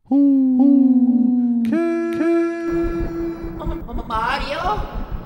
Mario?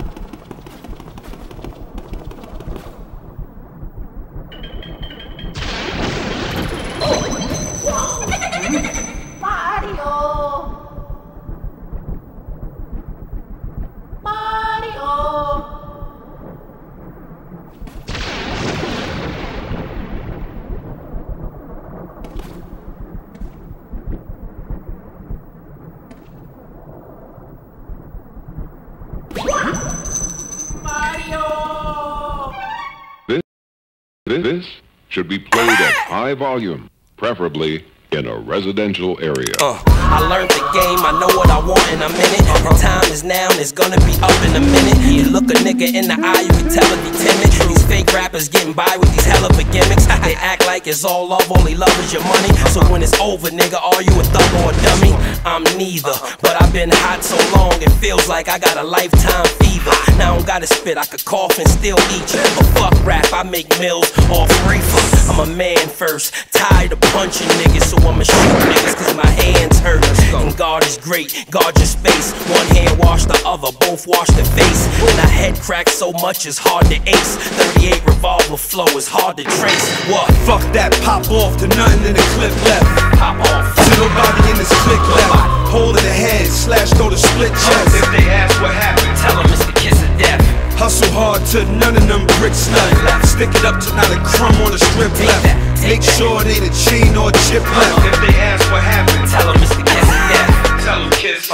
This should be played at high volume, preferably in a residential area. I learned the game, I know what I want in a minute. The time is now and it's gonna be up in a minute. You look a nigga in the eye, you can tell if he timid. These fake rappers getting by with these hell of a gimmicks. They act like it's all love, only love is your money. So when it's over, nigga, are you a thug or a dummy? I'm neither, but I've been hot so long, it feels like I got a lifetime fever. Now I don't gotta spit, I could cough and still eat you. But fuck rap, I make meals off reefer. I'm a man first, tired of punching niggas, so I'ma shoot niggas cause my hands hurt. And God is great, guard your space. One hand wash the other, both wash the face. And I head crack so much it's hard to ace. 38 revolver flow is hard to trace. What? Fuck that, pop off to nothing in the clip left. Pop off. To nobody in this click left. Hole in the head, slash through the split chest. If they ask what happened, Tell them it's the kiss of death. hustle hard to none of them bricks left. Stick it up to not a crumb on the strip left. Make sure it ain't a chain or a chip left. If they ask what happened, Tell them it's the kiss of death. tell them kiss.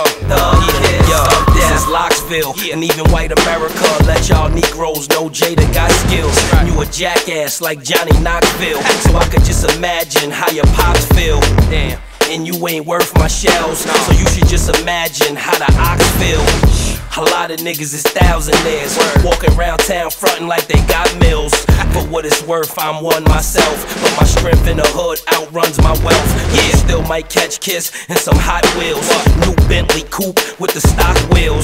This is Locksville, and even white America let y'all Negroes know Jada got skills. You a jackass like Johnny Knoxville, so I could just imagine how your pops feel. Damn. And you ain't worth my shells, so you should just imagine how the ox feel. A lot of niggas is thousandaires, walking around town frontin' like they got mills. For what it's worth, I'm one myself, but my strength in the hood outruns my wealth. Yeah, still might catch Kiss and some Hot Wheels. New Bentley coupe with the stock wheels.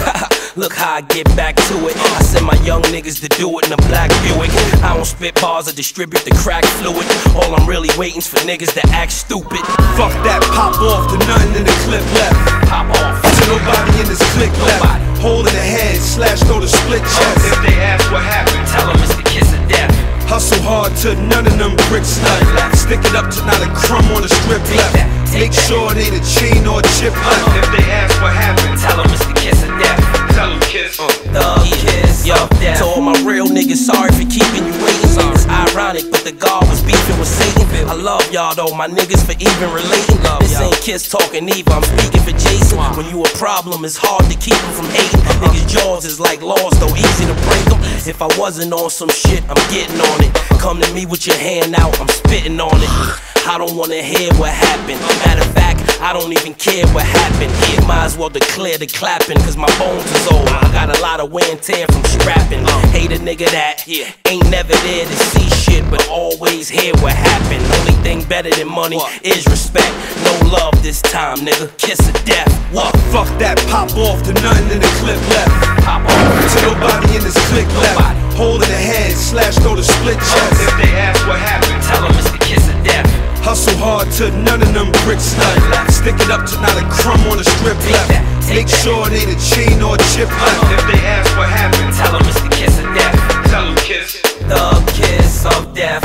Look how I get back to it. I send my young niggas to do it in a black Buick. I don't spit bars or distribute the crack fluid. All I'm really waiting's for niggas to act stupid. Fuck that, pop off to nothing in the clip left. Pop off. To nobody in this click left. Hole in the head, slash through the split chest. If they ask what happened, Tell them it's the kiss of death. hustle hard to none of them bricks left. Stick it up to not a crumb on the strip left. Make sure it ain't a chain or a chip left. If they ask what happened, Tell them it's the kiss of death. tell them kiss. Thug kiss, yo. To all my real niggas, sorry for keeping you waiting. It's ironic, but the God was beefing with Satan. I love y'all though, my niggas, for even relating. This ain't Kiss talking either, I'm speaking for Jason. When you a problem, it's hard to keep him from hating. Niggas' jaws is like laws, though easy to break them. If I wasn't on some shit, I'm getting on it. Come to me with your hand out, I'm spitting on it. I don't wanna hear what happened. Matter of fact, I don't even care what happened. You might as well declare the clapping, cause my bones is old. I got a lot of wear and tear from strapping. Hate a nigga that ain't never there to see shit, but always hear what happened. Only thing better than money is respect. No love this time, nigga. Kiss of death. What? Fuck that, pop off to nothing in the clip left. Pop off. To nobody in this click left. Hole in the head, slash through the split chest. If they ask what happened, Tell them it's the kiss of death. hustle hard to none of them bricks left. Stick it up to not a crumb on the strip left. Make sure it ain't a chain or a chip left. If they ask what happened, Tell them it's the kiss of death. tell them kiss. The kiss of death.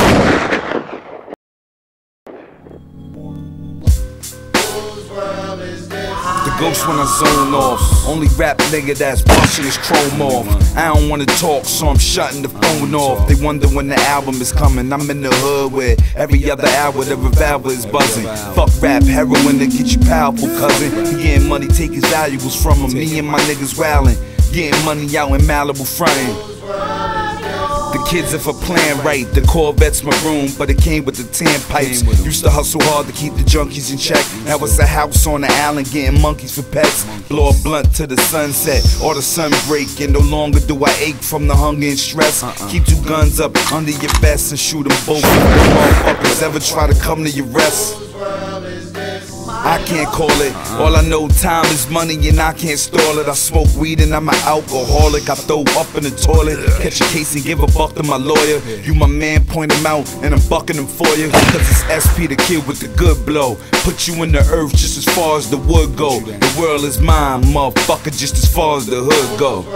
The ghost when I zone off. Only rap nigga that's busting his chrome off. I don't wanna talk, so I'm shutting the phone off. They wonder when the album is coming. I'm in the hood where every other hour the revolver is buzzing. Fuck rap, heroin to get you powerful, cousin. He getting money, take his valuables from him. Me and my niggas wildin', getting money out in Malibu frontin'. The kids, if I plan right, the Corvette's maroon, but it came with the tan pipes. Used to hustle hard to keep the junkies in check. Now it's a house on the island, getting monkeys for pets. Blow a blunt to the sunset, or the sun break, and no longer do I ache from the hunger and stress. Keep two guns up under your vest and shoot them both. If the motherfuckers ever try to come to your rest. I can't call it. All I know, time is money and I can't stall it. I smoke weed and I'm an alcoholic. I throw up in the toilet, catch a case and give a buck to my lawyer. You my man, point him out and I'm bucking him for you. Cause it's SP the kid with the good blow. Put you in the earth just as far as the wood go. The world is mine, motherfucker, just as far as the hood go.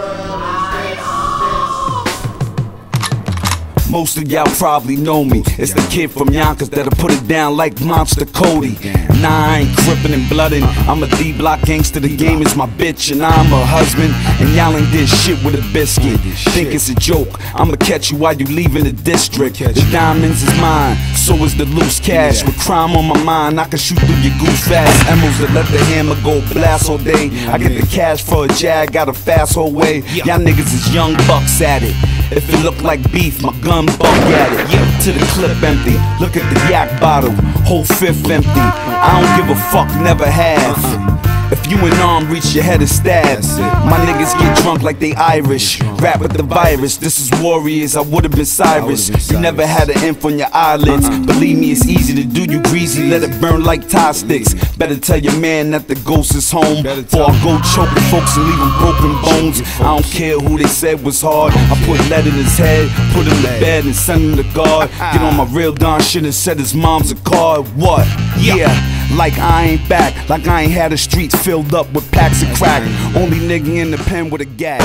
Most of y'all probably know me. It's the kid from Yonkers that'll put it down like Monster Cody. Nah, I ain't crippin' and bloodin'. I'm a D-block gangster, the game is my bitch, and I'm a husband. And y'all ain't did shit with a biscuit. Think it's a joke, I'ma catch you while you leaving the district. The diamonds is mine, so is the loose cash. With crime on my mind, I can shoot through your goose fast. Emeralds that let the hammer go blast all day. I get the cash for a jag, got a fast whole way. Y'all niggas is young bucks at it. If it look like beef, my gun buck at it. To the clip empty, look at the yak bottle, whole fifth empty. I don't give a fuck, never have. If you in arm reach, your head is stabbed. My niggas get drunk like they Irish. Rap with the virus, this is Warriors, I would've been Cyrus. You never had an imp on your eyelids. Believe me, it's easy to do you greasy, let it burn like tie sticks. Better tell your man that the ghost is home, before I go choking folks and leave them broken bones. I don't care who they said was hard. I put lead in his head, put him to bed and send him to God. Get on my real Don shit and set his mom's a card. What? Yeah. Like I ain't back, like I ain't had the streets filled up with packs of crack. Only nigga in the pen with a gag.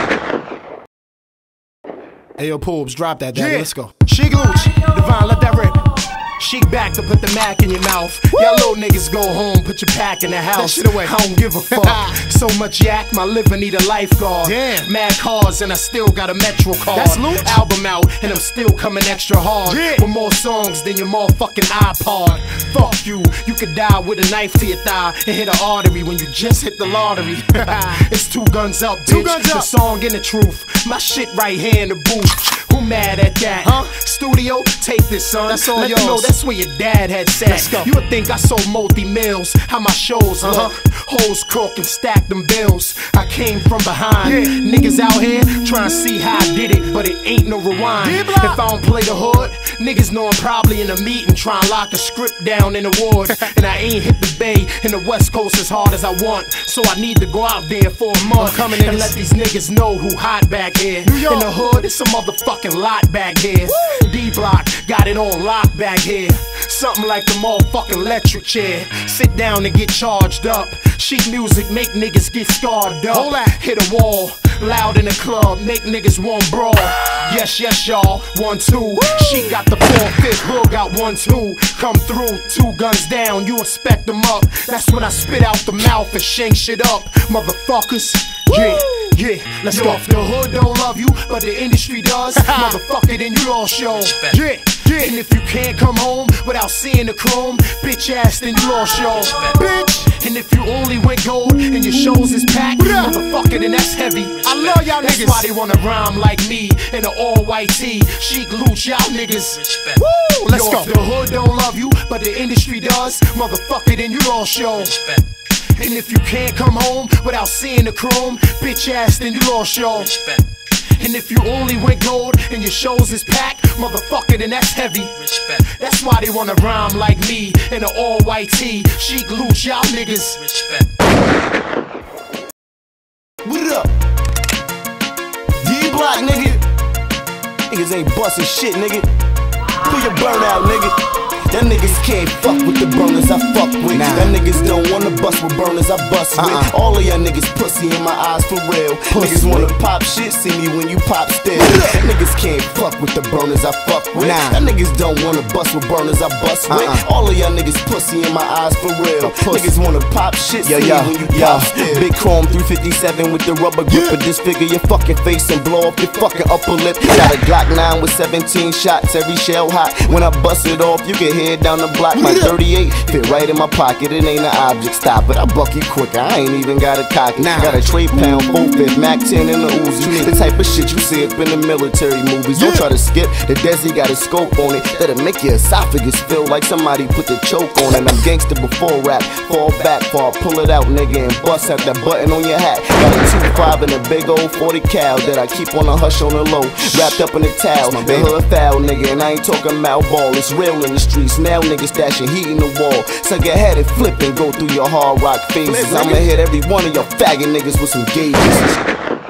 Hey yo, Poobs, drop that, daddy. Let's go. Sheek Louch, Divine, let that rip. Sheek back to put the Mac in your mouth. Y'all little niggas go home, put your pack in the house. That shit away. I don't give a fuck. So much yak, my liver need a lifeguard. Damn. Mad cars and I still got a Metro card. That's Louch. Album out and I'm still coming extra hard. Yeah. With more songs than your motherfucking iPod. Fuck you, you could die with a knife to your thigh and hit an artery when you just hit the lottery. It's two guns up, bitch. The song and the truth. My shit right here in the booth. Who mad at that? Huh? Studio, take this, son. That's all yours. Know that's where your dad had sat. Let's go. You would think I sold multi-mills. How my shows look. Hoes cook and stack them bills. I came from behind. Niggas out here trying to see how I did it, but it ain't no rewind. If I don't play the hood, niggas know I'm probably in a meeting trying to lock the script down in the ward. And I ain't hit the Bay and the West Coast as hard as I want. So I need to go out there for a month and let these niggas know who hot back here. In the hood, it's a motherfucking lot back here. D-Block got it on lock back here. Something like the motherfucking electric chair. Sit down and get charged up. Sheek music make niggas get scarred up. Hit a wall, loud in the club, make niggas want brawl. Yes, yes, y'all, 1, 2. Sheek got the 4-5 hook, got 1, 2. Come through, 2 guns down, you expect them up. That's when I spit out the mouth and shank shit up, motherfuckers. Yeah, let's go. If the hood don't love you, but the industry does, motherfucker, then you lost your. And if you can't come home without seeing the chrome, bitch ass, then you lost your. Bitch. And if you only went gold and your shows is packed, motherfucker, then that's heavy. I love y'all niggas. That's why they wanna rhyme like me in an all-white tee. Sheek Louch, y'all niggas. Woo, let's go. If the hood don't love you, but the industry does, motherfucker, then you lost your. And if you can't come home without seeing the chrome, bitch ass, then you lost your. And if you only went gold and your shows is packed, motherfucker, then that's heavy. That's why they wanna rhyme like me in an all-white tee. Sheek Louch, y'all niggas. What up? D-Block, nigga. Niggas ain't bustin' shit, nigga. Pull your burn out, nigga. That niggas can't fuck with the burners I fuck with. That niggas don't wanna bust with burners I bust with. All of y'all niggas pussy in my eyes for real. Niggas wanna pop shit, see me when you pop still. Niggas can't fuck with the burners I fuck with. That niggas don't wanna bust with burners I bust with. All of y'all niggas pussy in my eyes for real. Niggas wanna pop shit, see me when you pop still. Big chrome 357 with the rubber grip. Disfigure your fucking face and blow off your fucking upper lip. Got a Glock 9 with 17 shots, every shell hot. When I bust it off, you can head down the block. My 38 fit right in my pocket. It ain't an object, stop it. I buck you quicker. I ain't even got a cock. Got a trade pound, 4-5, Mac 10 in the Uzi. The type of shit you see up in the military movies. Don't try to skip. The Desi got a scope on it that'll make your esophagus feel like somebody put the choke on it. I'm gangster before rap. Fall back, fall, pull it out, nigga, and bust out that button on your hat. Got a 2.5 and a big old 40 cal that I keep on a hush on the low. Wrapped up in a towel. The hood foul, nigga, and I ain't talking about ball. It's real in the street. trees. Now niggas stashing heat in the wall. So get head and flip and go through your hard rock phases. I'ma hit every one of your faggot niggas with some gauges.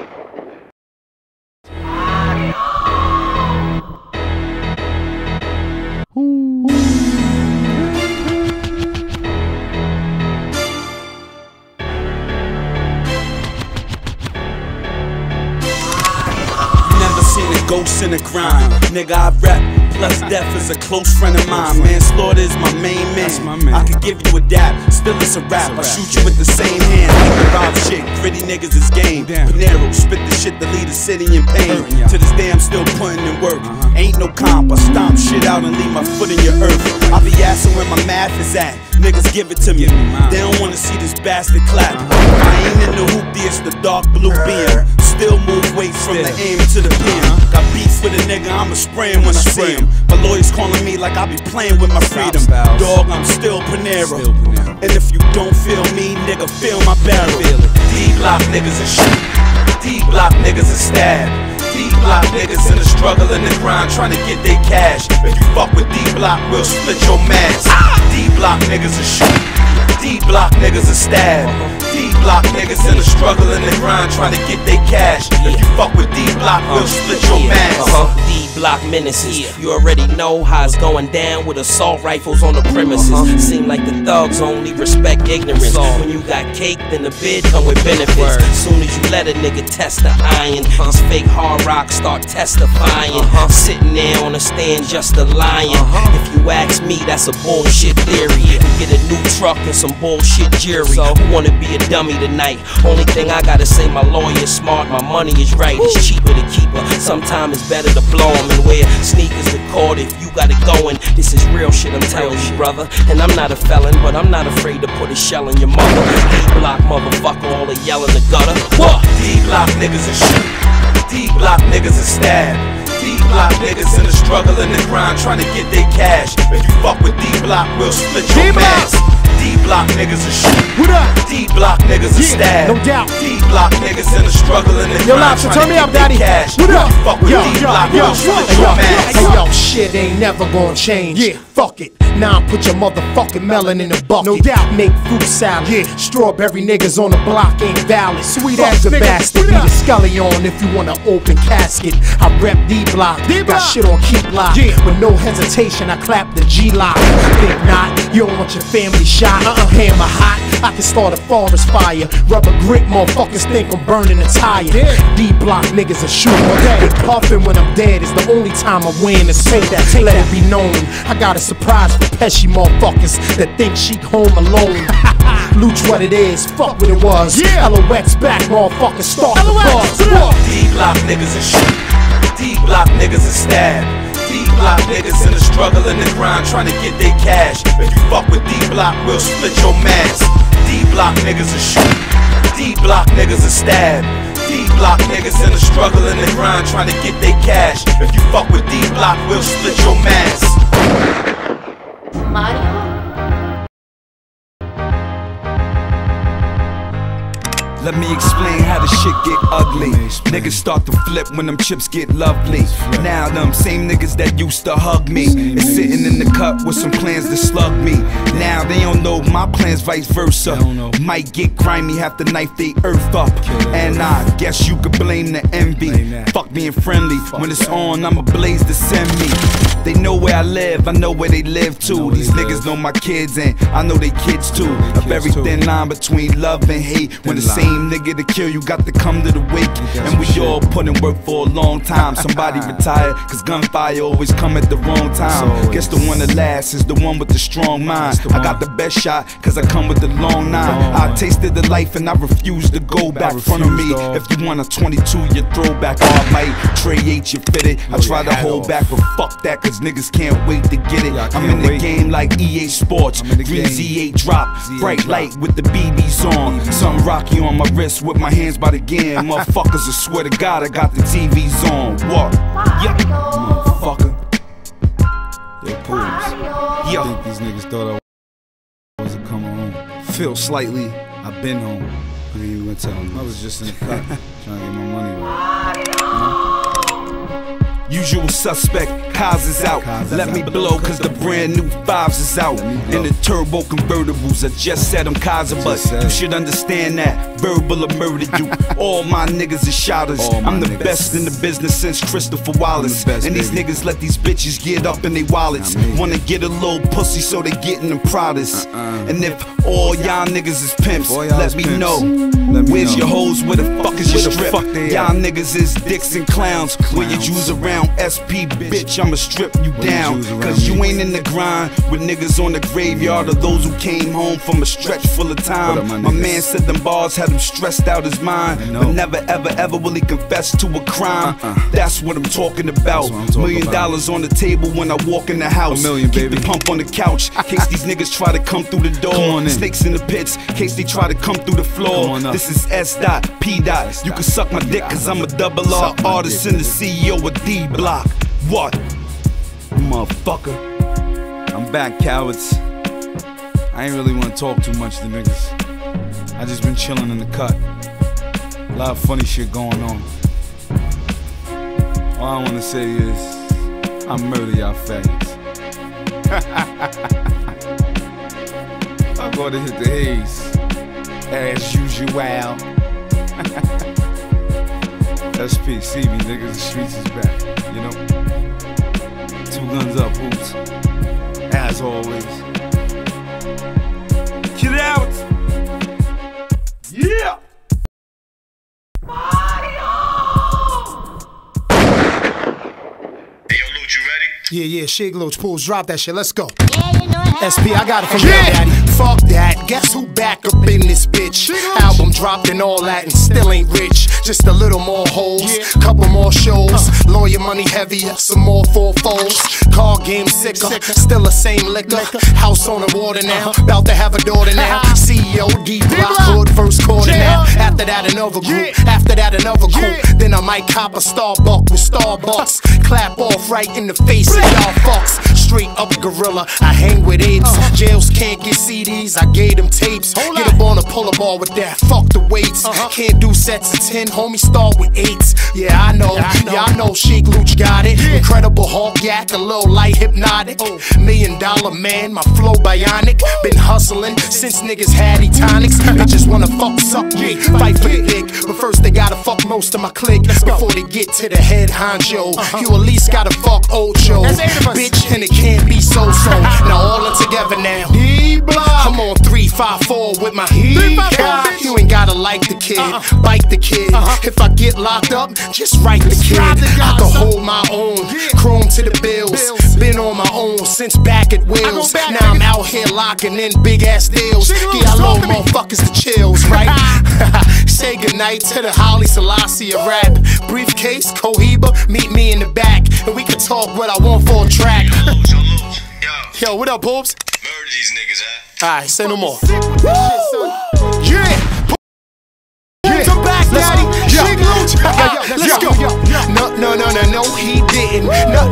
Ghosts in the grind, nigga I rap, plus death is a close friend of mine. Manslaughter is my main man. I could give you a dap, still it's a rap. I shoot you with the same hand, like the rob shit. Gritty niggas is game. Panero, spit the shit to leave the city in pain. To this day I'm still putting in work. Ain't no comp, I stomp shit out and leave my foot in your earth. I be asking where my math is at. Niggas give it to me. They don't wanna see this bastard clap. I ain't in the hoopty, it's the dark blue beam. Still move weight from the AM to the PM. Got beef with a nigga, I'ma spray him when I see him. My lawyers calling me like I be playing with my freedom. Dog, I'm still Panero. And if you don't feel me, nigga, feel my barrel. D-block niggas is shoot. D-block niggas is stab. D-block niggas in the struggle and the grind trying to get their cash. If you fuck with D-block, we'll split your mask. D-block niggas is shoot. D-block niggas is stab. D-block niggas in the struggle and the grind trying to get their cash. If you fuck with D-block, we'll split your mask. D-block menaces. You already know how it's going down with assault rifles on the premises. Seem like the thugs only respect ignorance. When you got cake, then the bid come with benefits. Soon as you let a nigga test the iron, these fake hard rocks start testifying. Sitting there on a stand just a lying. If you ask me, that's a bullshit theory. You get a new truck and some bullshit jury. Who wanna be a dummy tonight? Only thing I gotta say, my lawyer's smart, my money is right. It's cheaper to keep her. Sometimes it's better to blow them and wear sneakers to court if you got it going. This is real shit, I'm telling you, brother. And I'm not a felon, but I'm not afraid to put a shell in your mother. D-block motherfucker, all the yell in the gutter. What? D-block niggas is shoot. D-block niggas is stab. D-block niggas in the struggle and the grind trying to get their cash. If you fuck with D-block, we'll split your mask. D-block niggas is shoot. D-block niggas is stab. No doubt. D-block niggas in the struggle and the grind trying turn to me get up, their daddy. cash. What up? If you fuck with D-block, we'll split your mask. Hey yo, shit ain't never gonna change. Yeah, fuck it. Now put your motherfucking melon in the bucket. No doubt. Make fruit salad. Yeah. Strawberry niggas on the block ain't valid. Sweet as a bastard. Need a scully on if you want an open casket. I rep D-block. Got shit on keep lock. Yeah. With no hesitation, I clap the G-lock. Think not, you don't want your family shot. Hammer hot, I can start a forest fire. Rubber grip, motherfuckers think I'm burning a tire. D-block niggas are shooting. Get puffin' when I'm dead is the only time I win. Is say that, let it be known. I got a surprise for Pesci motherfuckers that think she home alone. Looch what it is, fuck what it was. LOX back, motherfuckers, start the buzz. D-block niggas is shoot. D-block niggas is stab. D-block niggas in the struggle and the grind trying to get their cash. If you fuck with D-block, we'll split your mask. D-block niggas is shoot. D-block niggas is stab. D-block niggas in the struggle and the grind trying to get their cash. If you fuck with D-block, we'll split your mask. Mario? Let me explain how the shit get ugly. Niggas start to flip when them chips get lovely. Now them same niggas that used to hug me is sitting in the cut with some plans to slug me. Now they don't know my plans, vice versa. Might get grimy, have to knife they earth up. And I guess you could blame the envy. Fuck being friendly, when it's on I'ma blaze to send me. They know where I live, I know where they live too. These niggas know my kids and I know they kids too. A very thin line between love and hate. When the same nigga to kill you got to come to the wake. And we all put in work for a long time. Somebody retired, cause gunfire always come at the wrong time. Guess the one that lasts is the one with the strong mind. I got the best shot, cause I come with the long nine. I tasted the life and I refuse to go back. Front of me, if you want a 22-year throwback, all might Trey H, you fit it. I try to hold back, but fuck that, cause niggas can't wait to get it. I'm in the game like EA Sports. Green Z8 drop, bright light with the BBs on. Something rocky on my wrist with my hands by the game. Motherfuckers, I swear to God, I got the TVs on. What? Yeah, motherfucker. Yo, Pools. Yo. I think these niggas thought I wasn't coming home. Feel slightly. I've been home. I ain't even gonna tell them. I was just in the cut trying to get my money right. Usual suspect, Kaz is out. Let me blow, cause the brand new 5s is out. In the turbo convertibles, I just said I'm Kaiser, but you should understand that verbal I murdered you. All my niggas are shouters. I'm the best in the business since Christopher Wallace. And these niggas let these bitches get up in their wallets. Wanna get a little pussy so they get in the proudest. And if all y'all niggas is pimps, let me know. Where's your hoes? Where the fuck is your strip? Y'all niggas is dicks and clowns. Where your Jews around SP, bitch, I'ma strip you down. Cause you ain't in the grind with niggas on the graveyard of those who came home from a stretch full of time. My man said them bars had him stressed out his mind, but never ever ever will he confess to a crime. That's what I'm talking about. $1 million on the table when I walk in the house. Keep the pump on the couch, case these niggas try to come through the door. Snakes in the pits, case they try to come through the floor. This is S.P. You can suck my dick cause I'm a double R artist and the CEO of D Block. What? Motherfucker. I'm back, cowards. I ain't really wanna talk too much to niggas. I just been chilling in the cut. A lot of funny shit going on. All I wanna say is, I murder y'all faggots. I'm gonna hit the haze, as usual. SP, see me, niggas, the streets is back, you know? 2 guns up, hoops, as always. Get out! Yeah! Yeah, Shig Loach, Pools, drop that shit, let's go. SP, I got it from your daddy. Fuck that, guess who back up in this bitch? Album dropped and all that and still ain't rich. Just a little more hoes, couple more shows. Lawyer money heavier, some more 4-4s. Car game sicker, still the same liquor. House on the water now, about to have a daughter now. CEO, D Block, hood, first quarter now. After that another group, after that another group. Then I might cop a Starbucks with Starbucks. Clap off right in the face of y'all fucks. Straight up gorilla, I hang with apes. Jails can't get CDs, I gave them tapes. Get up on a pull up ball with that, fuck the weights. Can't do sets of 10, homie, start with 8s. Yeah, I know, y'all know Sheik Luch got it. Incredible Hulk yak, a little light hypnotic. $1 million man, my flow bionic. Been hustling since niggas had tonics. Bitches wanna fuck, suck me, fight for the dick. But first they gotta fuck most of my clique before they get to the head honcho. You at least gotta fuck Ocho, bitch, and it can't be so-so. Now all in together now. I'm on 3-5-4 with my heat. You ain't gotta like the kid, bite the kid. If I get locked up, just write the kid. I can hold my own, chrome to the bills. Been on my own since back at Wheels. Now I'm out here locking in big ass deals. Get y'all little motherfuckers the chills, right? Say goodnight to the Holly Selassie of rap. Briefcase, Cohiba, meet me in the back, and we can talk what I want for a track. Yo, what up, Boobs? Murder these niggas, huh? Alright, say no more. Yeah! Come back, daddy! Shig Loach! Let's go! No, he didn't.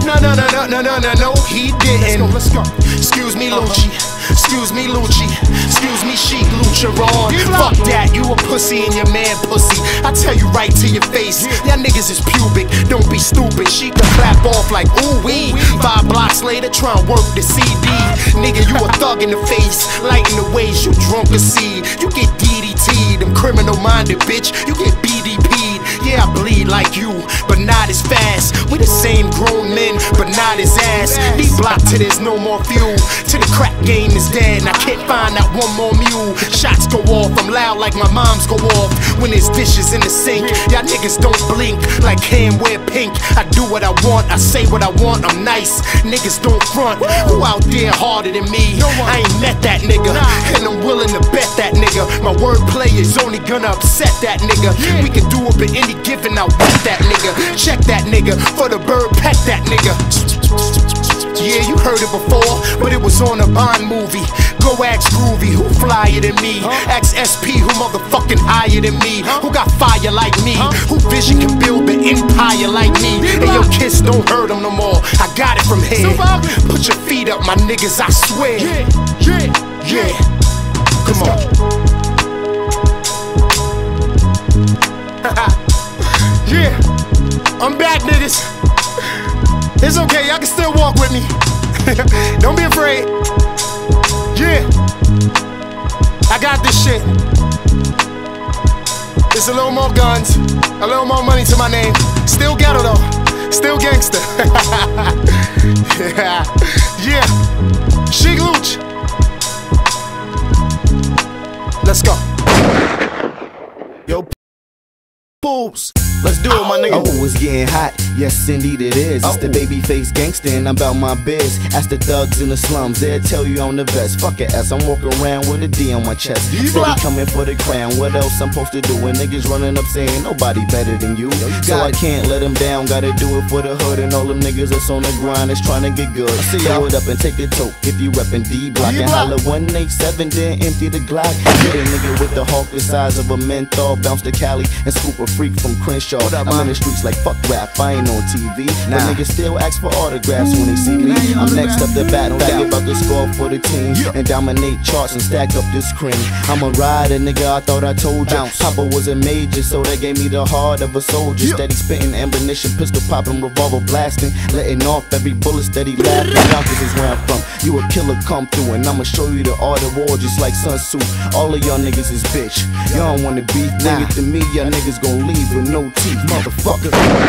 No, he didn't. Let's go. Excuse me, Lucci. Excuse me, Lucci. Excuse me, Sheik Lucharon. Fuck that, you a pussy and your man pussy. I tell you right to your face, y'all niggas is pubic. Don't be stupid. She can clap off like ooh wee. 5 blocks later, try and work the CD. Nigga, you a thug in the face, lighting the ways you drunk a seed. You get DDT'd, them criminal minded bitch. You get BDP'd. Yeah, I bleed like you, but not as fast. We the same grown men, but not as ass. D-Block till there's no more fuel. Till the crack game is dead and I can't find that one more mule. Shots go off, I'm loud like my moms go off. When there's dishes in the sink, y'all niggas don't blink like hand wear pink. I do what I want, I say what I want, I'm nice. Niggas don't front, who out there harder than me? I ain't met that nigga, and I'm willing to bet that nigga. My wordplay is only gonna upset that nigga. We can do it, but any given, I wet that nigga. Check that nigga, for the bird, pet that nigga. Yeah, you heard it before, but it was on a Bond movie. Go ask Groovy, who flyer than me? Ask SP, who motherfucking higher than me? Who got fire like me? Who vision can build an empire like me? And your kiss don't hurt them no more, I got it from here. Put your feet up, my niggas, I swear. Yeah, come on. Yeah, I'm back, niggas. straight. Yeah, I got this shit. It's a little more guns, a little more money to my name. Still ghetto though, still gangster. Yeah, yeah. Sheek Louch. Let's go. Yo, Poobs, let's do it, my nigga. Oh, it's getting hot. Yes, indeed it is. It's the babyface gangster and I'm about my biz. Ask the thugs in the slums, they'll tell you I'm the best. Fuck it, as I'm walking around with a D on my chest. Steady coming for the crown. What else I'm supposed to do? When niggas running up saying nobody better than you. So I can't let them down. Gotta do it for the hood and all them niggas that's on the grind that's trying to get good. Throw it up and take a toke if you reppin' D-Block. And holla 187, then empty the Glock. Get a nigga with the hawk the size of a menthol. Bounce to Cali and scoop a freak from Crenshaw. I'm in the streets like fuck rap, I ain't on TV. But niggas still ask for autographs when they see me. I'm next up the bat, faggot about to score for the team and dominate charts and stack up this cream. I'm a rider, nigga, I thought I told ya. Papa was a major, so that gave me the heart of a soldier. Steady spitting ammunition, pistol popping, revolver blasting, letting off every bullet, steady laughing. Yonkers is where I'm from. You a killer, come through, and I'ma show you the art of war just like Sun Tzu. All of y'all niggas is bitch. Y'all don't wanna beef, bring it to me, y'all niggas gon' leave with no teeth, motherfucker.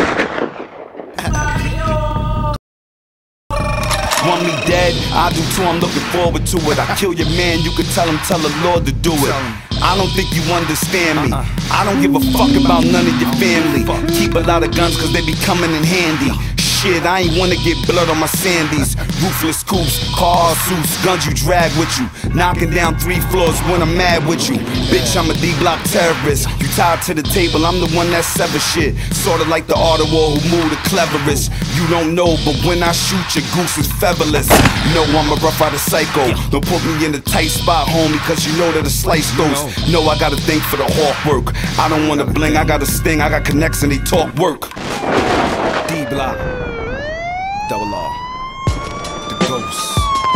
Want me dead? I do too, I'm looking forward to it. I kill your man, you can tell the Lord to do it. I don't think you understand me. I don't give a fuck about none of your family. Keep a lot of guns cause they be coming in handy. Shit, I ain't wanna get blood on my Sandys. Ruthless coops, cars, suits, guns you drag with you. Knocking down 3 floors when I'm mad with you. Bitch, I'm a D-Block terrorist. You tied to the table, I'm the one that sever shit. Sorta like the art of war who moved the cleverest. You don't know, but when I shoot, your goose is featherless. No, I'm a rough rider psycho. Don't put me in a tight spot, homie, cause you know that a slice goes. No, I gotta think for the hawk work. I don't wanna bling, I got a sting, I got connects and they talk work. D-Block. Double R. The Ghost.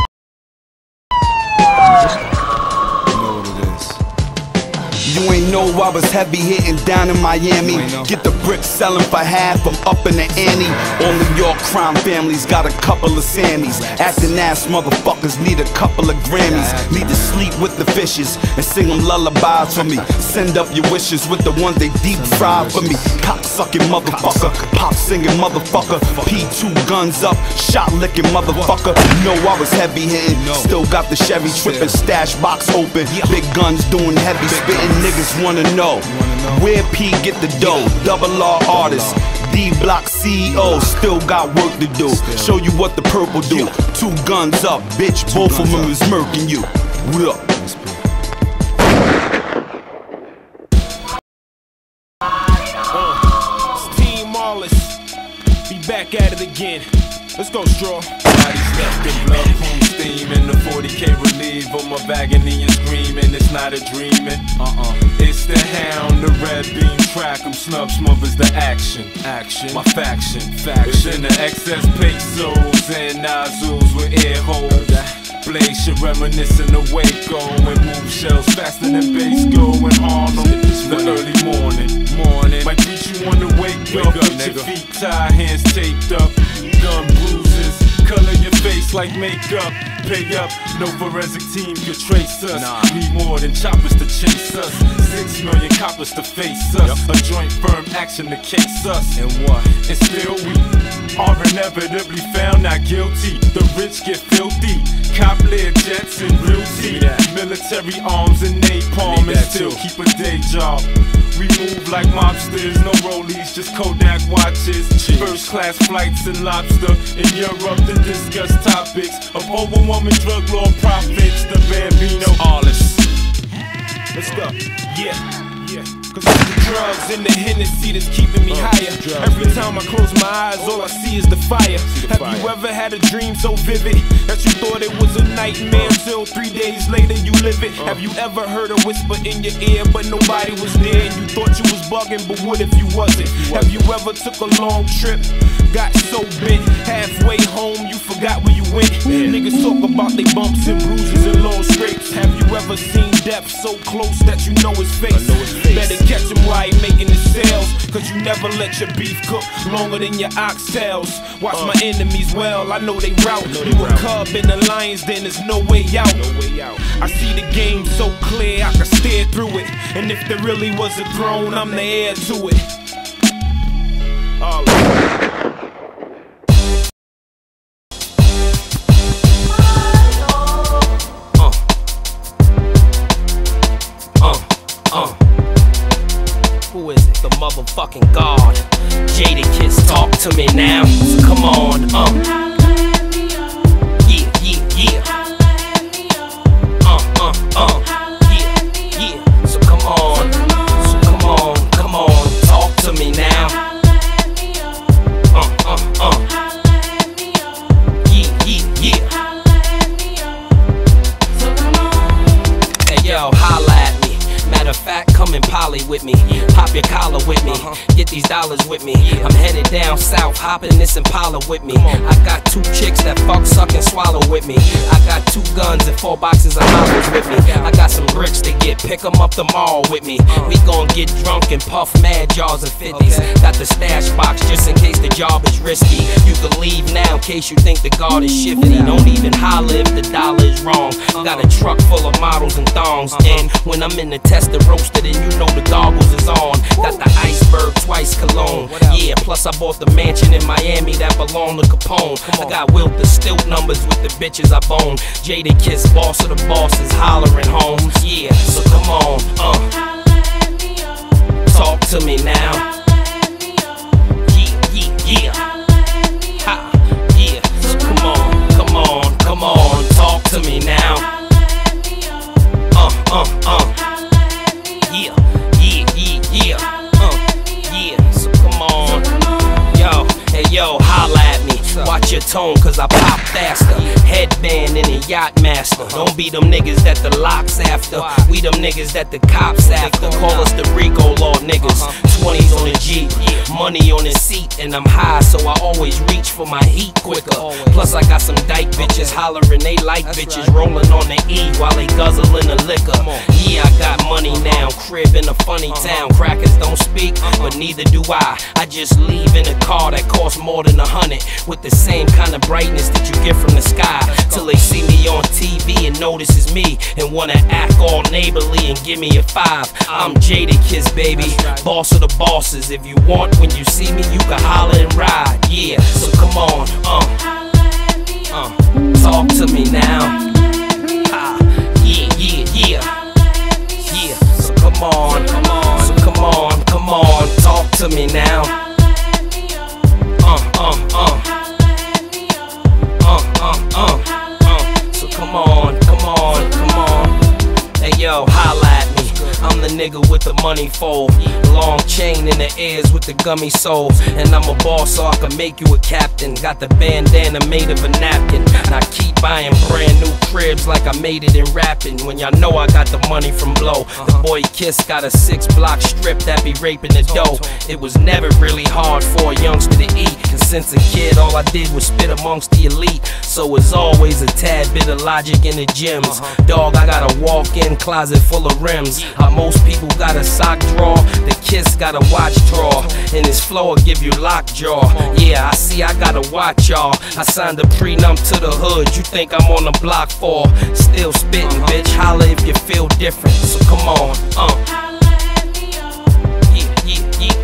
You know what it is. You ain't know I was heavy hitting down in Miami. Get the bricks selling for half, I'm up in the ante. All New York crime families got a couple of Sammys. Acting ass motherfuckers need a couple of Grammys. Need to sleep with the fishes and sing them lullabies for me. Send up your wishes with the ones they deep fried for me. Cocksucking motherfucker, pop singing motherfucker. P2 guns up, shot licking motherfucker. You know I was heavy hitting, still got the Chevy tripping, stash box open. Big guns doing heavy spitting. Niggas wanna know where P get the dough. Double R artist, D-Block CEO, still got work to do. Show you what the purple do. 2 guns up, bitch, both of them is murking you. What up? It's Team Marless, be back at it again. Let's go, Straw. Bodies left in blood, pool steam, and the 40K relieve on my agony and screaming. It's not a dreaming. It's the hound, the red beam track. I'm snub smothers the action. My faction. It's in the excess pesos and nozzles with air holes. Blaze should reminisce in the Waco and move shells faster than bass go in Harlem. The early morning might greet you on the wake up. Get your feet tied, hands taped up, gun bruises, color your face like makeup. Pay up, no forensic team can trace us. Need more than choppers to chase us. 6 million coppers to face us. A joint firm action to case us. And what? And still we are inevitably found not guilty. The rich get filthy. Cop Lear jets and realty. Military arms and napalm and still keep a day job. We move like mobsters, no rollies, just Kodak watches. First class flights and lobster. In Europe to discuss topics of overwhelming drug lord profits. The Bambino artists. Let's go. Yeah. Cause it's the drugs and the Hennessy that's keeping me higher. Every time I close my eyes, all I see is the fire. Have you ever had a dream so vivid that you thought it was a nightmare until 3 days later you live it? Have you ever heard a whisper in your ear but nobody was there and you thought you was bugging, but what if you wasn't? Have you ever took a long trip, got so bent, halfway home you forgot where you went? Niggas talk about they bumps and bruises and long scrapes. Have you ever seen death so close that you know his face? Better catch him while he making his sales. cause you never let your beef cook longer than your oxtails. Watch my enemies well, I know they route. You a cub in the lions, then there's no way out. I see the game so clear, I can steer through it. And if there really was a throne, I'm the heir to it. Who is it? The motherfucking God. Jadakiss, talk to me now. So come on, yeah, yeah, yeah. Yeah, yeah. So come on, come on, talk to me now. Yeah, yeah, yeah. Hey yo, holla at me. Matter of fact, come and poly with me. Pop your collar with me. Get these dollars with me. I'm headed down south, hopping this Impala with me. I got 2 chicks that fuck, suck, and swallow with me. I got 2 guns and 4 boxes of hollows with me. I got some bricks to get, pick them up the mall with me. We gon' get drunk and puff mad jars of 50s. Got the stash box just in case the job is risky. You can leave now in case you think the guard is shifty. Don't even holler if the dollar is wrong. Got a truck full of models and thongs. And when I'm in the test, the roasted, and you know the goggles is on. Got the iceberg twice cologne. Yeah, plus I bought the mansion in Miami that belonged to Capone. I got Wilt the stilt numbers with the bitches I bone. Jadakiss, boss of the bosses, hollering homes. Yeah, so come on, talk to me now. Yeah, yeah, yeah. Ha, yeah. So come on, talk to me now. Yeah, yeah, yeah, yeah. Yeah, so come on. Yo, hey yo, holla at me. Watch your tone, cause I pop faster. Headband in a yacht master. Don't be them niggas that the locks after. We them niggas that the cops after. Call us the Rico Law niggas. 20s on the Jeep, money on the seat, and I'm high, so I always reach for my heat quicker. Plus I got some dyke bitches hollering they like bitches, rolling on the E while they guzzling the liquor. Yeah, I got money now, crib in a funny town. Crackers don't speak, but neither do I. I just leave in a car that costs more than 100, with the same kind of brightness that you get from the sky. Till they see me on TV and notice it's me, and wanna act all neighborly and give me a 5. I'm Jadakiss, baby, boss of the bosses. If you want, when you see me, you can holler and ride. Yeah, so come on, talk to me now. Yeah, yeah, yeah. Yeah, so come on, talk to me now. So come on. Hey yo, holla at me. I'm the nigga with the money fold. Long chain in the ears with the gummy soles. And I'm a boss, so I can make you a captain. Got the bandana made of a napkin. And I keep buying brand new cribs like I made it in rapping. When y'all know I got the money from Blow. The boy Kiss got a 6-block strip that be raping the dough. It was never really hard for a youngster to eat, cause since a kid all I did was spit amongst the elite. So it's always a tad bit of logic in the gyms. Dog, I got a walk-in closet full of rims. How most people got a sock drawer, the Kiss got a watch drawer. And his flow will give you lockjaw. Yeah, I see I gotta watch y'all. I signed a prenup to the hood, you think I'm on the block for? Still spitting, bitch, holla if you feel different. So come on, yeah, yeah, yeah.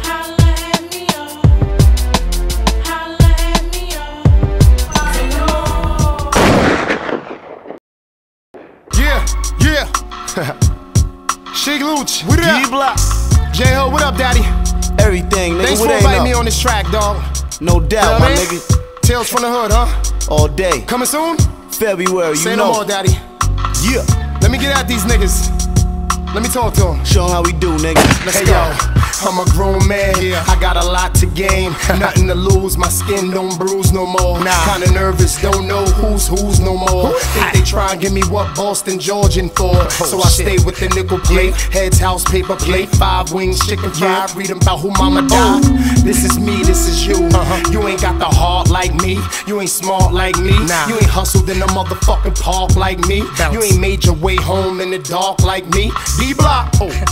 Sheek Louch, what up? J-Ho, what up, daddy? Everything, nigga. Thanks for inviting me on this track, dog. No doubt, my nigga. Tales from the hood, huh? All day. Coming soon? February, you Say know. no more, daddy. Yeah. Let me get at these niggas. Let me talk to them. Show them how we do, nigga. Let's go. I'm a grown man, I got a lot to gain. Nothing to lose, my skin don't bruise no more. Kinda nervous, don't know who's no more. Think they try and give me what Boston Georgian for. So I stay with the nickel plate, heads house paper plate, 5 wings, chicken fried, reading about who mama died. This is me, this is you. You ain't got the heart like me, you ain't smart like me. You ain't hustled in the motherfucking park like me. You ain't made your way home in the dark like me. D-Block,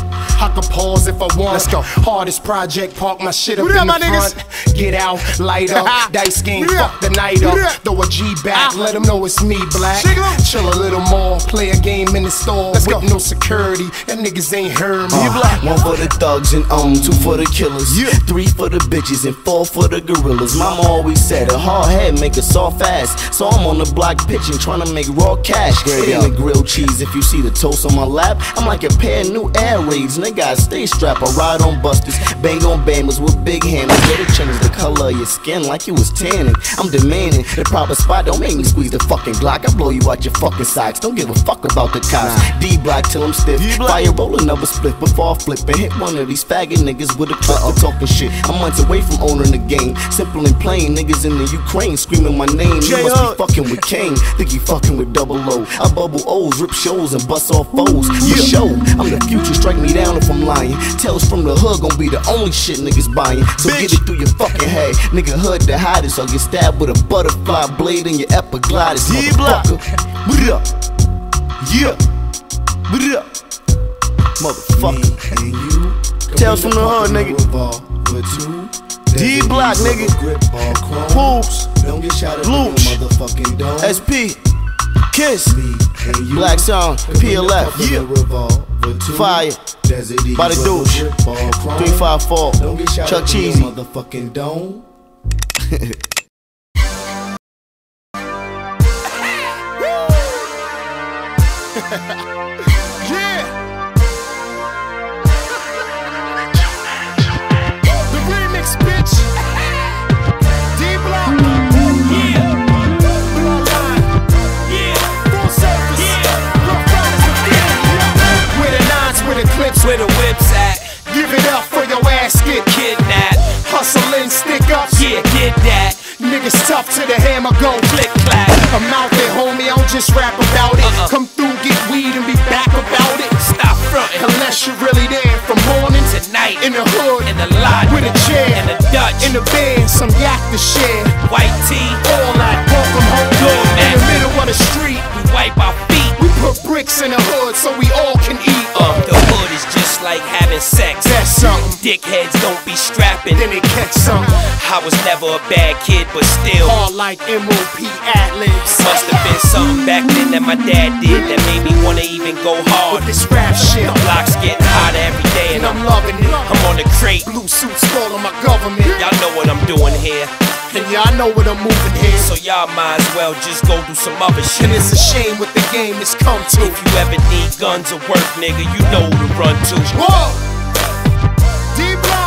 I can pause if I want. Let's go. Hardest project, park my shit up in the front. Get out, light up, dice game, fuck the night up. Throw a G back, let them know it's me, Black. Chill a little more, play a game in the store with no security. That niggas ain't heard me. One for the thugs and two for the killers. 3 for the bitches and 4 for the gorillas. Mama always said a hard head make a soft ass. So I'm on the block pitching, trying to make raw cash. It ain't a grilled cheese if you see the toast on my lap. I'm like a pair of new air raids, nigga, I stay strapped. I ride on busters, bang on bangers with big hammers. Let it change the color of your skin like you was tanning. I'm demanding the proper spot, don't make me squeeze the fucking Glock. I blow you out your fucking socks, don't give a fuck about the cops. D-block till I'm stiff, fire roll another split before I flip and hit one of these faggot niggas with a clip for talking shit. I'm months away from owning the game, simple and plain. Niggas in the Ukraine screaming my name. You must be fucking with Kane, think you fucking with Double O. I bubble O's, rip shows and bust off foes. For show, I'm the future, strike me down if I'm lying. Tales from the hood gon' be the only shit niggas buying. So get it through your fucking head, nigga, hood the hottest. Or get stabbed with a butterfly blade in your epiglottis, motherfucker. What up? Yeah. What up? Motherfucker. Tales from the hood, nigga. D-block, nigga. Poops. Blooch. SP. Kiss. Black Song. PLF. Fire. By the douche. 354. Chuck Cheesy. Motherfucking dome. The remix, bitch. D-block. Full service. Where the nines, where the clips, Where the whips at? give it up for your ass get Kidnap. hustling, stick ups. Yeah, get that. Niggas tough to the hammer, go Click clack. I'm out there, homie, I don't just rap about it. Come through, get weed and be back about it. Stop frontin'. Unless you're really there from morning to Tonight. in the hood, In the lot. with a chair, In the Dutch. in the band, some yak to share. White tee. All that, welcome home, Good, in man. the middle of the street. We wipe our feet. We put bricks in the hood so we all can eat. The hood is just like having sex. That's something. Dickheads don't be strapping. Then they catch something. I was never a bad kid, but still. All like MOP ad-libs. Must have been something back then that my dad did that made me wanna even go hard. With this rap shit, The block's getting hotter every day, and and I'm loving it. I'm on the crate. Blue suits calling my government. Y'all know what I'm doing here, And y'all know what I'm moving here. so y'all might as well just go do some other shit. And it's a shame what the game has come to. If you ever need guns or work, nigga, you know who to run to. Whoa! D-block.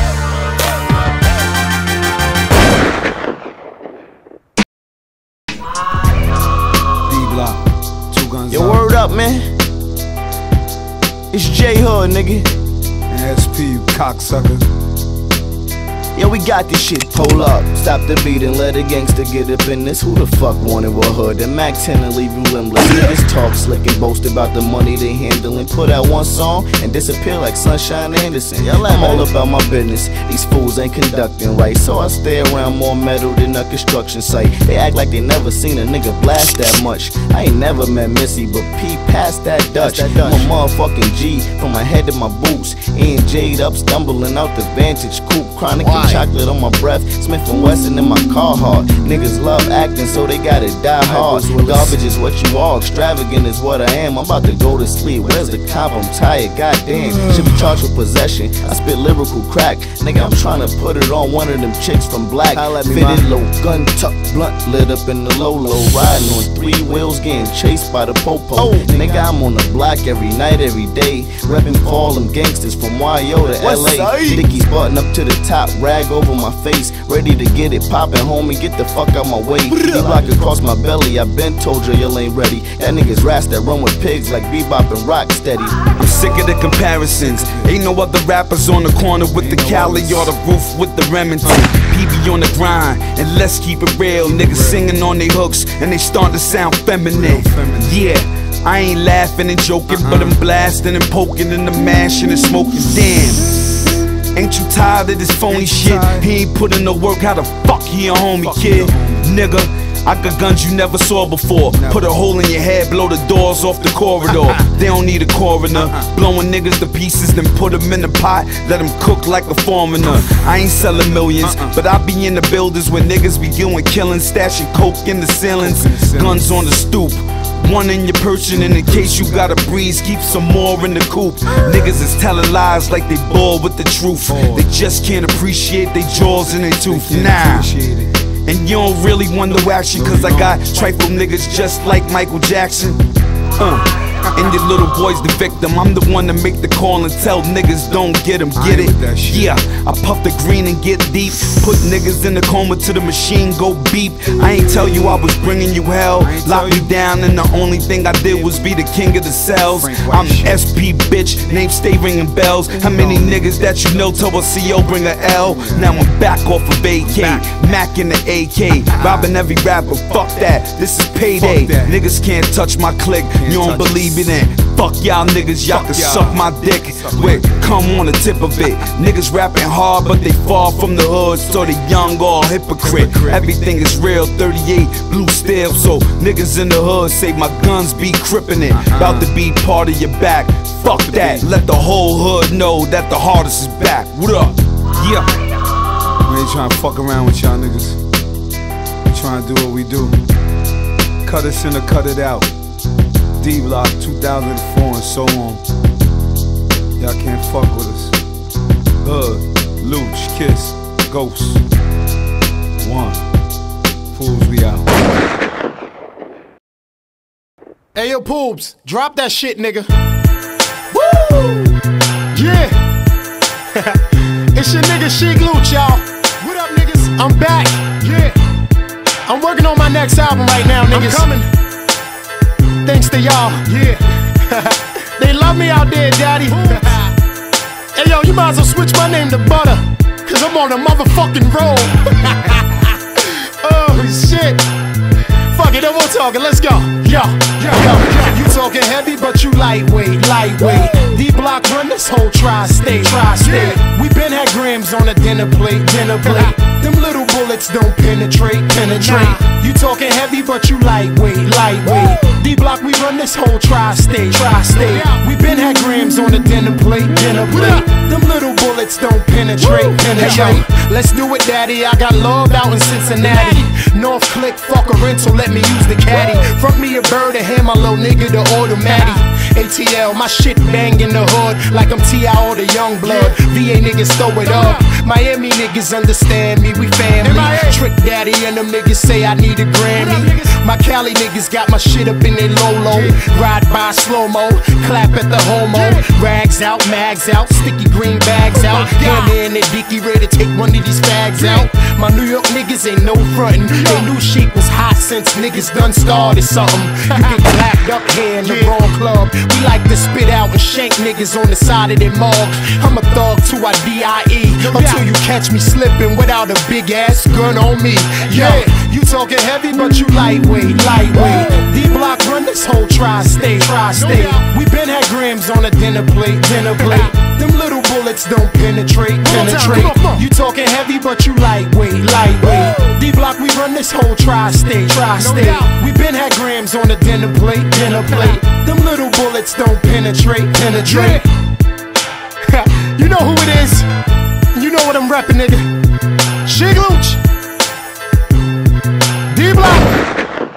D-block. 2 guns. Yo, word up, man. It's J-Hood, nigga. SP, you cocksuckers. Yeah, we got this shit, pull up. Stop the beat and let a gangster get up in this. Who the fuck wanted with hood? The Mac 10 and leave you limbless. Niggas talk slick and boast about the money they handling. Put out one song and disappear like Sunshine Anderson. I'm all about my business. These fools ain't conducting right, so I stay around more metal than a construction site. They act like they never seen a nigga blast that much. I ain't never met Missy, but P past that Dutch. I'm a motherfucking G from my head to my boots. And Jade up, stumbling out the Vantage coupe. Chronic and chocolate on my breath. Smith & Wesson in my car hard. Niggas love acting, so they gotta die hard. Garbage is what you are, extravagant is what I am. I'm about to go to sleep. Where's the cop? I'm tired, goddamn. Should be charged with possession. I spit lyrical crack. Nigga, I'm trying to put it on one of them chicks from Black. Fitted low, gun tuck, blunt lit up in the low. Riding on 3 wheels, getting chased by the popo. Nigga, I'm on the block every night, every day. Reppin' for all them gangsters from YO to LA. Dickies button up to the top, rag over my face. Ready to get it poppin', homie, get the fuck out my way. You block across my belly, I been told you y'all ain't ready. That niggas rats that run with pigs like Bebop and Rock Steady. I'm sick of the comparisons. Ain't no other rappers on the corner with the Cali or the roof with the Remington. PB on the grind, and let's keep it real. Niggas singing on they hooks, and they start to sound feminine. Yeah, I ain't laughing and joking, but I'm blasting and poking and I'm mashing and smoking. Damn. Ain't you tired of this phony shit? He ain't putting no work, how the fuck he a homie, kid? Nigga, I got guns you never saw before. Put a hole in your head, blow the doors off the corridor. They don't need a coroner. Blowing niggas to pieces, then put them in the pot. Let them cook like a foreigner. I ain't selling millions, but I be in the buildings where niggas be doing killings, stashing coke in the ceilings, guns on the stoop. One in your person, and in case you gotta breeze, keep some more in the coop. Niggas is telling lies like they bored with the truth. They just can't appreciate their jaws and their tooth. Nah. And you don't really want no action, cause I got trifle niggas just like Michael Jackson. And your little boy's the victim. I'm the one to make the call and tell niggas don't get him, get it? Yeah, I puff the green and get deep. Put niggas in the coma till the machine go beep. I ain't tell you I was bringing you hell. Lock me down and the only thing I did was be the king of the cells. I'm SP bitch, name stay ringing bells. How many niggas that you know told a CO bring a L? Now I'm back off of AK, Mac in the AK, robbing every rapper, fuck that, this is payday. Niggas can't touch my click, you don't believe it in. Fuck y'all niggas, y'all can suck my dick with cum on the tip of it. Niggas rapping hard but they far from the hood, so they young all hypocrite. Everything is real, 38 blue steel, so niggas in the hood say my guns be crippin' it. About to be part of your back, fuck that. Let the whole hood know that the hardest is back. What up? Yeah. We ain't trying to fuck around with y'all niggas. We trying to do what we do. Cut us in or cut it out. D-Block 2004 and so on. Y'all can't fuck with us. Hood, Looch, Kiss, Ghost. One. Fools, we out. Hey yo, Poobs, drop that shit, nigga. Woo! Yeah! It's your nigga Sheek Louch, y'all. What up, niggas? I'm back. Yeah. I'm working on my next album right now, niggas. I'm coming. Thanks to y'all. Yeah. They love me out there, daddy. Hey yo, you might as well switch my name to Butter, cause I'm on a motherfucking roll. Oh shit. Fuck it, then we'll talk it, let's go. Yo. You talking heavy, but you lightweight. D-Block run this whole tri-state. We been had grams on a dinner plate. Them little bullets don't penetrate. You talking heavy, but you lightweight. D-Block, we run this whole tri-state. We been had grams on a dinner plate. Them little bullets don't penetrate. Hey, let's do it, daddy. I got love out in Cincinnati. North Click, fuck a rental, let me use the caddy. Front me a bird and hand my little nigga the automatic. ATL, my shit bang in the hood like I'm T.I. or the young blood. VA niggas throw it up. Miami niggas understand me, we family. Trick Daddy and them niggas say I need a Grammy. My Cali niggas got my shit up in they low. Ride by slow-mo, clap at the homo. Rags out, mags out, sticky green bags out. Hand in the dicky, ready to take one of these fags out. My New York niggas ain't no frontin'. They knew Sheek was hot since niggas done started something. You get clapped up here in the wrong club. We like to spit out and shank niggas on the side of their morgue. I'm a thug to a D.I.E. until you catch me slipping without a big ass gun on me. Yeah, you talking heavy, but you lightweight. D-Block run this whole tri-state. We been had grams on a dinner plate. Them little bullets don't penetrate. You talking heavy, but you lightweight. D-Block, we run this whole tri-state. We been had grams on a dinner plate. Them little bullets don't penetrate. You know who it is. You know what I'm rapping, nigga. Sheek Louch. D-Block.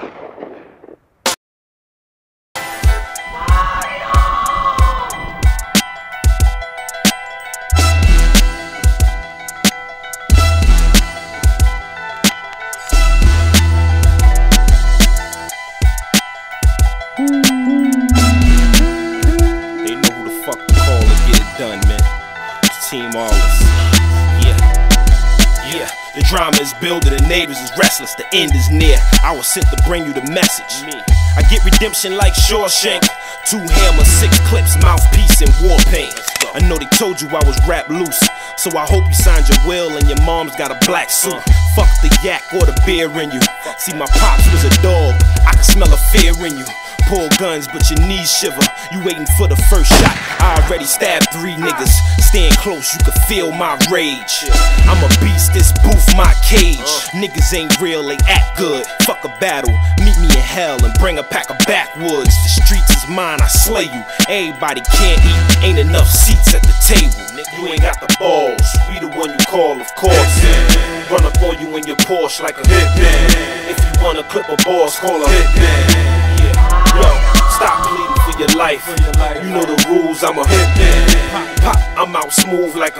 Drama is building, the neighbors is restless, the end is near. I was sent to bring you the message. I get redemption like Shawshank. 2 hammers, 6 clips, mouthpiece, and war paint. I know they told you I was rap loose, so I hope you signed your will and your mom's got a black suit. Fuck the yak or the beer in you. See, my pops was a dog, I can smell a fear in you. pull guns, but your knees shiver. You waiting for the first shot. I already stabbed 3 niggas. Stand close, you can feel my rage. I'm a beast, this booth my cage. Niggas ain't real, they act good. Fuck a battle, meet me in hell and bring a pack of backwoods. The streets is mine, I slay you. Everybody can't eat, ain't enough seats at the table. You ain't got the balls, we the one you call, of course. Run up on you in your Porsche like a hitman. If you wanna clip a boss, call a hitman. Yeah, yo, stop bleeding for your life. You know the rules, I'm a hitman. Pop, I'm out smooth like a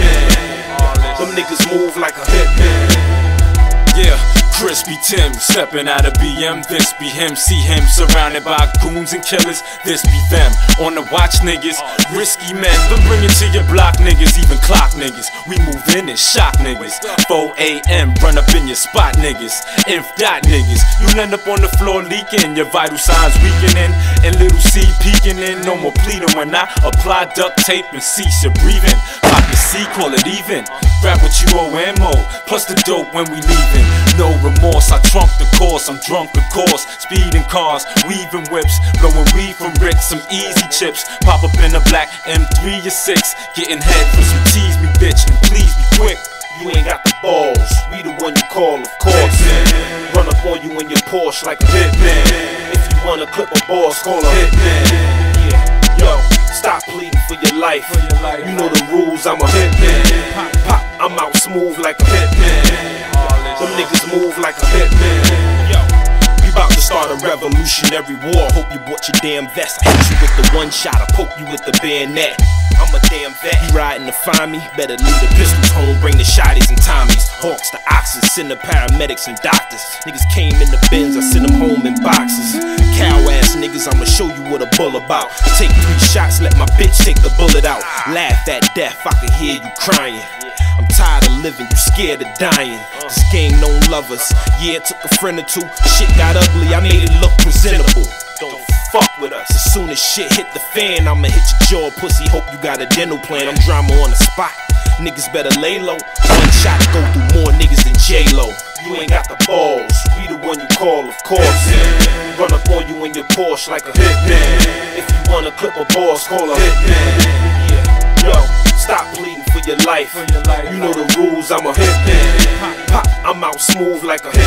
hitman. Them niggas move like a hitman. Yeah, Crispy Tim, stepping out of BM, this be him, see him surrounded by goons and killers, this be them, on the watch niggas, risky men, don't bring it to your block niggas, even clock niggas, we move in and shock niggas, 4 a.m., run up in your spot niggas, inf dot niggas, you'll end up on the floor leaking, your vital signs weakening, and little C peeking in, no more pleading when I apply duct tape and cease your breathing, pop your C, call it even, grab what you owe and more, plus the dope when we leaving. No remorse, I trunk the course, I'm drunk of course. Speeding cars, weaving whips, blowing weed from bricks, some easy chips. Pop up in a black M3 or 6, getting head for some tease me bitch, and please be quick. You ain't got the balls, we the one you call, of course. Run up on you in your Porsche like a hitman. If you wanna clip a boss, call a hitman. Yeah, yo, stop pleading for your life. You know the rules, I'm a hitman. Pop, I'm out smooth like a hitman. Them niggas move like a hitman. Yo, we about to start a revolutionary war. Hope you bought your damn vest. I hit you with the one shot, I poke you with the bayonet. I'm a damn vet. You riding to find me? Better leave the pistols home, bring the shotties and Tommies. Hawks, the oxen, send the paramedics and doctors. Niggas came in the bins, I send them home in boxes. Cow ass niggas, I'ma show you what a bull about. Take 3 shots, let my bitch take the bullet out. Laugh at death, I can hear you crying. I'm tired of living, you scared of dying. This game don't love us. Yeah, it took a friend or 2. Shit got ugly, I made it look presentable. Don't fuck with us. As soon as shit hit the fan, I'ma hit your jaw, pussy. Hope you got a dental plan. I'm drama on the spot. Niggas better lay low. One shot go through more niggas than J-Lo. You ain't got the balls, we the one you call, of course. Run up on you in your Porsche like a hitman. If you wanna clip a boss, call a hitman. Yeah, yo, stop bleeding for your life. You know the rules, I'm a hitman. Pop, I'm out smooth like a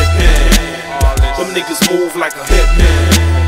hitman. Them niggas move like a hitman.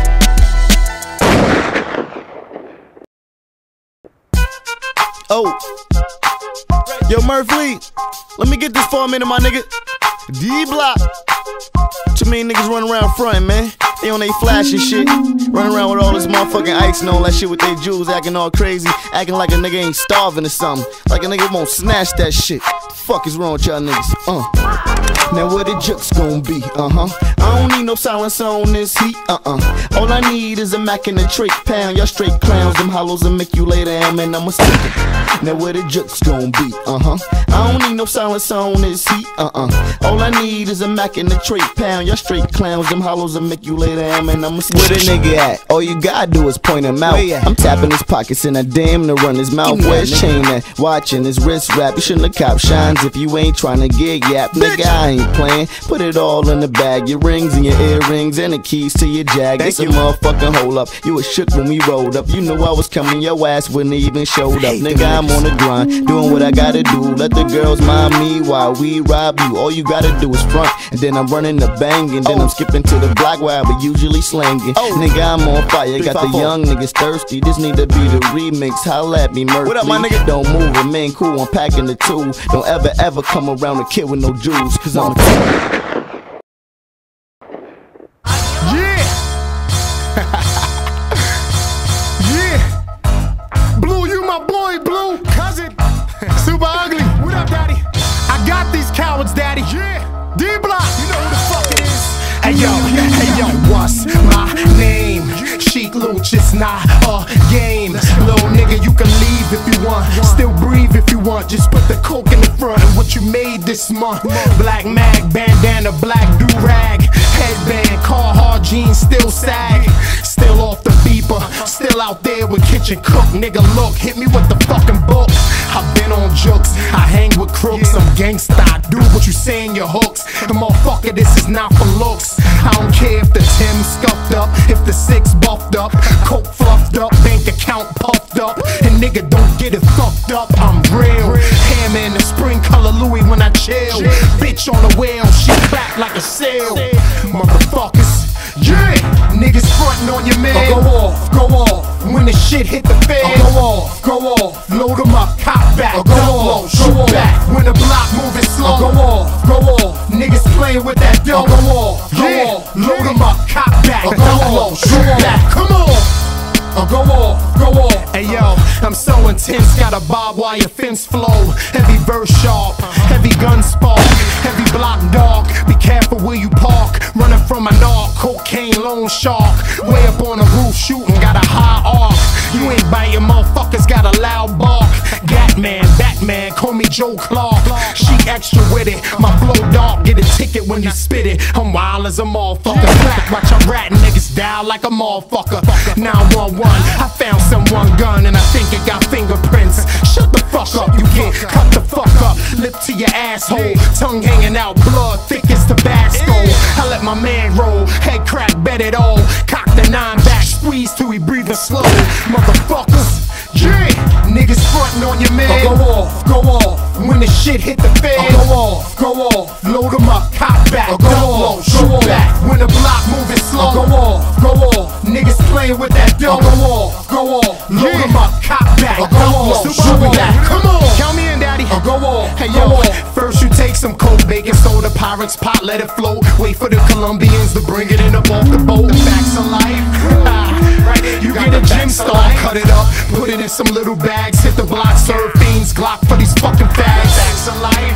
Oh, yo, Murphy, let me get this for a minute, my nigga. D-Block. Too many niggas running around frontin', man. They on they flash and shit. Running around with all this motherfucking ice and all that shit with they jewels, acting all crazy, acting like a nigga ain't starving or something. Like a nigga won't snatch that shit. The fuck is wrong with y'all niggas? Now where the jokes gon' be? I don't need no silencer on this heat. All I need is a Mac and a trait pound. Y'all straight clowns, them hollows will make you later, man. I'm a sticker. Now where the jokes gon' be? I don't need no silencer on this heat. All I need is a Mac and a trait pound. Y'all straight clowns, them hollows will make you later, man. I'm a sticker. Where the nigga at? All you gotta do is point him out. I'm tapping his pockets and I damn to run his mouth. Where's chain at? Watching his wrist wrap. You shouldn't have cop shines if you ain't trying to get yap. Nigga, I ain't playing. Put it all in the bag. Your rings and your earrings and the keys to your Jag. It's a motherfucking hold up. You was shook when we rolled up. You knew I was coming. Your ass wouldn't even showed up. Nigga, I'm on the grind, doing what I gotta do. Let the girls mind me while we rob you. All you gotta do is front, and then I'm running the bang, and then I'm skipping to the block where I be usually slanging. Nigga, I'm on fire. Got the young niggas thirsty. This need to be the remix. Holla at me, Murphy. What up, my nigga? Don't move, remain cool. I'm packing the 2. Don't ever come around a kid with no jewels, cause I'm a Blue, you my boy, Blue. Cousin. Super ugly. What up, daddy? I got these cowards, daddy. Yeah. D-Block. You know who the fuck it is. Hey yo, what's my name? Sheek Louch, it's not a game. Little nigga, you can leave if you want. Still breathe if you want. Just put the coke in the front of what you made this month. Black mag, bandana, black do-rag. Headband, Carhartt jeans, still sag. Still off the beeper, still out there with kitchen cook. Nigga, look, hit me with the fucking book. I've been stand on jokes. I hang with crooks, I'm gangsta. I do what you say in your hooks. And motherfucker, this is not for looks. I don't care if the Tim's scuffed up, if the 6 buffed up, coke fluffed up, bank account puffed up. And nigga, don't get it fucked up. I'm real. Hammer in the spring color Louis when I chill. Bitch on the wheel, she clap like a sail. Motherfuckers, yeah. Niggas frontin' on your man. Go off. When the shit hit the fan. Go off. Load 'em up, cop back. Go off. Shoot back. When the block moving slow. Go off. Niggas playing with that dough. Go off. Load 'em up, cop back. Go off. Shoot back. Come on. Go off. Hey yo, I'm so intense, got a barbed wire fence flow. Heavy verse sharp, heavy gun spark, heavy block dog. Be careful where you park. Running from a narc, cocaine loan shark. Way up on the roof shooting, got a high arc. You ain't biting, motherfuckers got a loud bark. Gatman, Batman, call me Joe Clark. She extra with it, my flow dark. Get a ticket when you spit it. I'm wild as a motherfucker. Watch I'm ratting niggas down like a motherfucker. 911, I found someone gun and I think it got fingerprints. Shut the fuck up, you get cut the fuck up. Lip to your asshole, tongue hanging out, blood thick as Tabasco. I let my man roll, head crack, bet it all. Cock the 9 back, squeeze till he breathing slow. Motherfuckers, yeah. Niggas frontin' on your man. Go off. When the shit hit the fan. Go off. Load 'em up, cop back. Go off. Shoot back. When the block moving slow. Go off. Niggas playing with that dough. Go off. Load 'em up, cop back. Go off. Shoot back. Come on. Count me in, daddy. Go off. Hey yo. First you take some coke, baking soda, Pyrex pot, let it flow. Wait for the Colombians to bring it in up off the boat. The facts of life. You get a gym star, cut it up, put it in some little bags, hit the block, serve fiends, Glock for these fucking fags. Facts of life.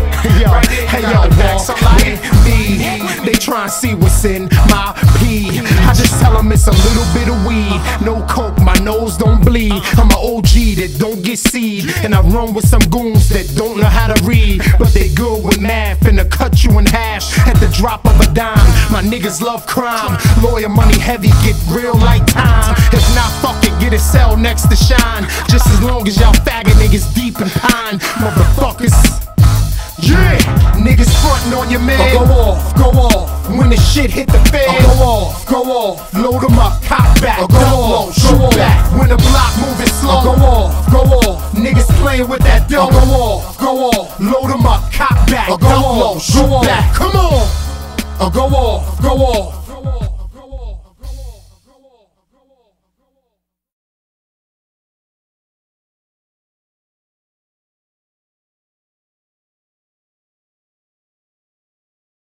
Hey yo, facts of life. Me, they try and see what's in my pee. I just tell them it's a little bit of weed. No coke, my nose don't bleed. I'm an OG that don't get seed, and I run with some goons that don't know how to read, but they good with math and to cut you in half at the drop of a dime. My niggas love crime, lawyer money heavy, get real like time. If not, fuck it, get a cell next to Shine. Just as long as y'all faggot niggas deep in pine, motherfuckers. Yeah, niggas frontin' on your man. Go off. When the shit hit the fan. Go off. Load 'em up, cop back. Go off. Shoot back. When the block moving slow. Go off. Niggas playing with that dough. Go off. Load 'em up, cop back. Go off. Shoot back. Come on. Go off.